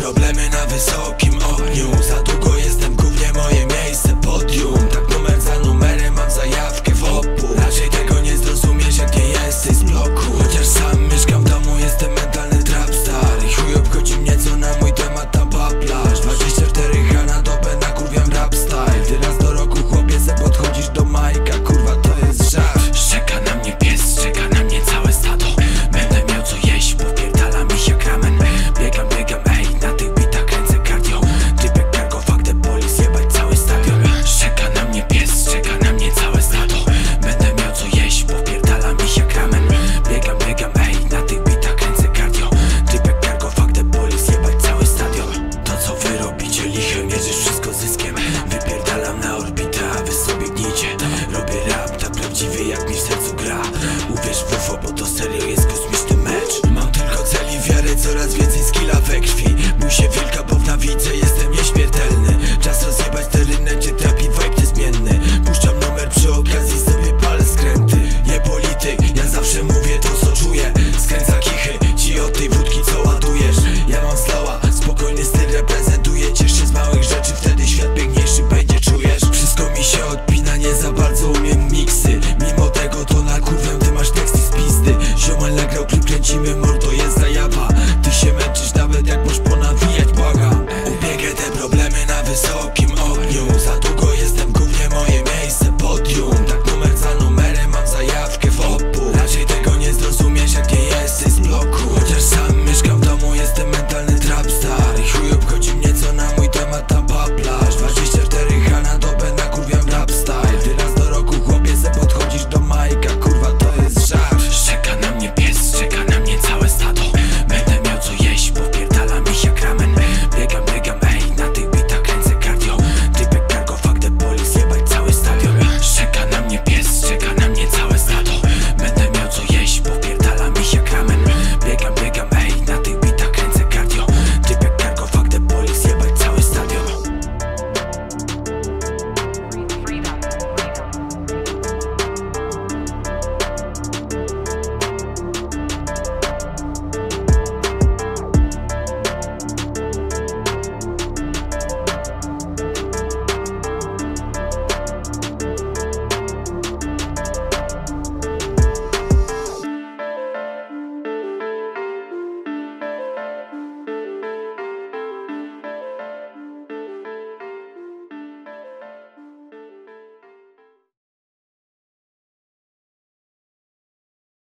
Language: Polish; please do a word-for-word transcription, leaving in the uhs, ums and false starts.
Problemy na wysokim ogniu. Za długo jestem głównie moje miejsce podium. Tak numer za numerem mam zajawkę w opór. Raczej tego nie zrozumiesz jak nie jesteś z bloku. Chociaż sam mieszkam w domu, jestem mentalny trapstar. I chuj obchodzi mnie co na mój temat tam paplasz. Dwadzieścia cztery H na dobę nakurwiam rap style. Ty raz do roku chłopie se podchodzisz do Majka. Kurwa to jest żart. Czeka na mnie pies, czeka na mnie całe stado. Będę miał co jeść, popierdala mi się jak ramen. Biegam, biegam, ej, na tych bitach kręcę cardio. Typek cargo, fuck the police, jebać cały stadion. Czeka na mnie pies, czeka na mnie całe stado. Będę miał co jeść, popierdala mi się jak ramen. Biegam, biegam, ej, na tych bitach kręcę cardio. Typek cargo, fuck the police, jebać cały stadion. To co wy robicie lichem, mierzysz wszystko zyskiem. Wypierdalam na orbitę, a wy sobie gnijcie. Robię rap tak prawdziwy jak mi w sercu gra. Uwierz w U F O, bo to serio jest kosmiczny mecz. Mam tylko cel i wiarę, coraz więcej skilla we krwi. Bój się wilka, bo w nawidze jestem nieśmiertelny. Czas rozjebać te ryneczcie, trapi vibe niezmienny. Puszczam numer przy okazji, sobie pal skręty. Nie polityk, ja zawsze mówię to co czuję. Skręca kichy, ci od tej wódki co ładujesz. Ja mam slowa, spokojny styl reprezentuję. Ciesz się z małych rzeczy, wtedy świat piękniejszy będzie, czujesz? Wszystko mi się odpina, nie za bardzo umiem miksy. Mimo tego to na kurwę ty masz teksty z pizdy. Ziomal nagrał klip, kręcimy